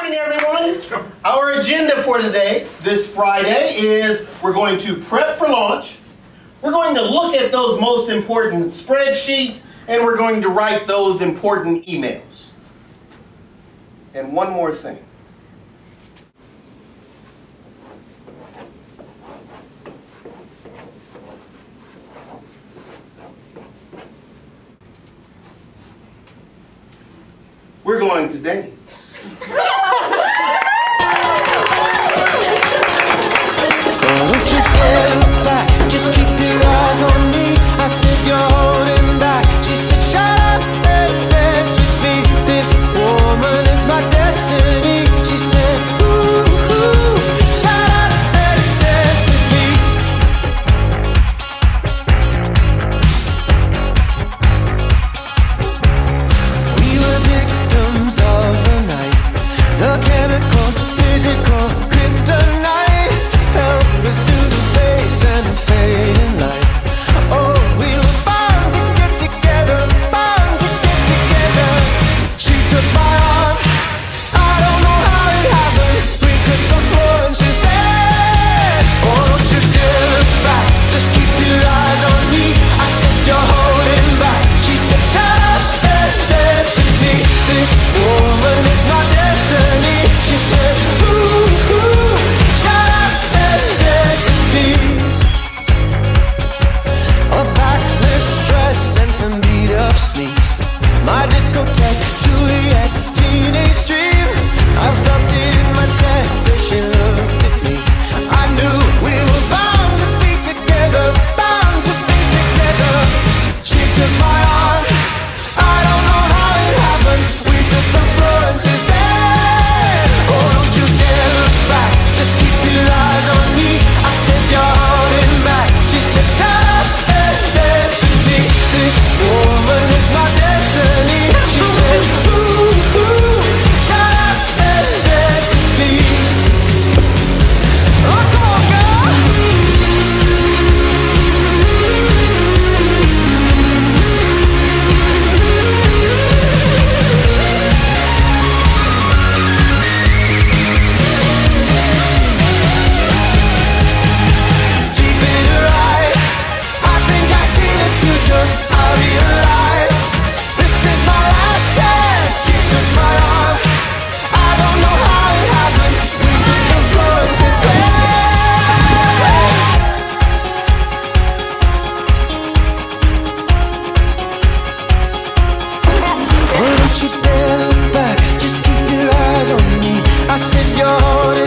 morning, everyone. Our agenda for today, this Friday, is we're going to prep for launch, we're going to look at those most important spreadsheets, and we're going to write those important emails. And one more thing. We're going to dance. Don't you dare look back, just keep your eyes on me. I said you're holding back. She said shut up and dance with me. This woman is my destiny. She said ooh, ooh, shut up and dance with me. We were victims of the night, the chemical, physical, kryptonite. Help us to the base and the fading light. Oh, we were bound to get together, bound to get together. She took my arm, I don't know how it happened. We took the floor and she said, oh, don't you dare look back, just keep your eyes on me. I said you're holding back. She said shut up and dance with me. This woman is my destiny. She said ooh, ooh, shut up and dance with me. A backless dress and some beat-up sneaks, my discotheque, Juliet, teenage dream. I felt it in my chest as she looked at me. I knew we were bound to be together, bound to be together. She took my arm, I don't know how it happened. We took the floor and she said, oh, don't you dare look back, just keep your eyes on me. I said you're holding back. She said shut up and dance with me. This woman is my destiny. She said ooh, ooh, shut up and dance with me. Oh, come on, girl. Deep in her eyes, I think I see the future. I realize this is my last chance. She took my arm, I don't know how it happened. We took the floor and she said, oh, don't you dare look back, just keep your eyes on me. I said you're holding